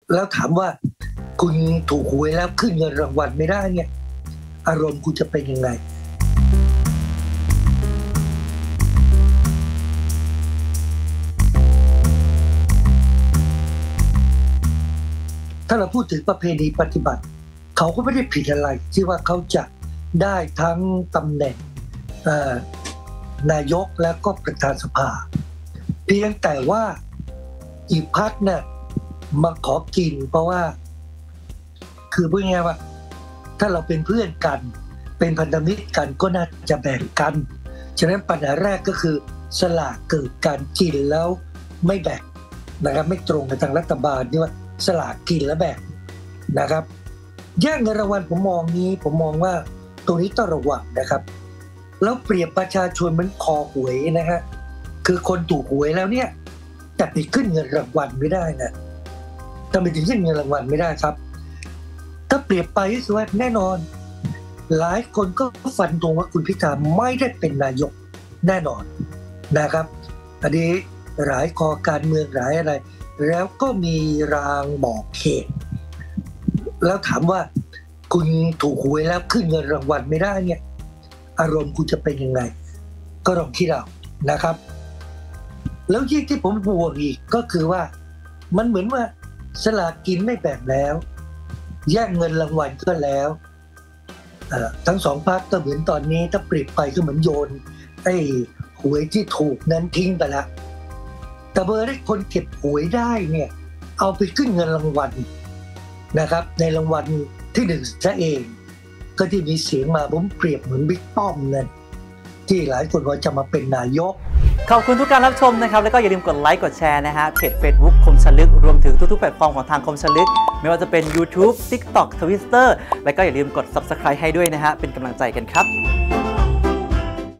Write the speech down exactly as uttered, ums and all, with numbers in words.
แล้วถามว่าคุณถูกหวยแล้วขึ้นเงินรางวัลไม่ได้เนี่ยอารมณ์คุณจะเป็นยังไงถ้าเราพูดถึงประเพณีปฏิบัติเขาก็ไม่ได้ผิดอะไรที่ว่าเขาจะได้ทั้งตำแหน่งนายกและก็ประธานสภาเพียงแต่ว่าอีกพรรคเนี่ยมาขอกินเพราะว่าคือพูดง่ายๆว่าถ้าเราเป็นเพื่อนกันเป็นพันธมิตรกันก็น่าจะแบ่งกันฉะนั้นปัญหาแรกก็คือสลากเกิดการกินแล้วไม่แบ่งนะครับไม่ตรงกับทางรัฐบาลที่ว่าสลากกินแล้วแบ่งนะครับแย่งเงินรางวัลผมมองนี้ผมมองว่าตรงนี้ต้องระวังนะครับแล้วเปรียบประชาชนเหมือนคอหวยนะฮะคือคนถูกหวยแล้วเนี่ยแต่ไปขึ้นเงินรางวัลไม่ได้นะทำไมถึงขึ้นเงินรางวัลไม่ได้ครับถ้าเปรียบไปก็คือว่าแน่นอนหลายคนก็ฟันธงว่าคุณพิธาไม่ได้เป็นนายกแน่นอนนะครับอันนี้หลายคอการเมืองหลายอะไรแล้วก็มีรางบอกเขตแล้วถามว่าคุณถูกหวยแล้วขึ้นเงินรางวัลไม่ได้เนี่ยอารมณ์คุณจะเป็นยังไงก็ลองคิดเอานะครับแล้วยิ่งที่ผมห่วงอีกก็คือว่ามันเหมือนว่าสลากกินไม่แบ่งแล้วแย่งเงินรางวัลก็แล้วทั้งสองพรรคก็เหมือนตอนนี้ถ้าเปรียบไปก็เหมือนโยนไอ้หวยที่ถูกนั้นทิ้งไปละแต่เบอร์ได้คนเก็บหวยได้เนี่ยเอาไปขึ้นเงินรางวัลนะครับในรางวัลที่หนึ่งซะเองก็ที่มีเสียงมาผมเปรียบเหมือนบิ๊กป้อมนั่นที่หลายคนว่าจะมาเป็นนายกขอบคุณทุกการรับชมนะครับแล้วก็อย่าลืมกดไลค์กดแชร์นะฮะเพจ Facebook คมชลึกรวมถึงทุกๆแพลตฟอร์มของทางคมชลึกไม่ว่าจะเป็น YouTube TikTok Twitter แล้วก็อย่าลืมกด Subscribe ให้ด้วยนะฮะเป็นกำลังใจกันครับ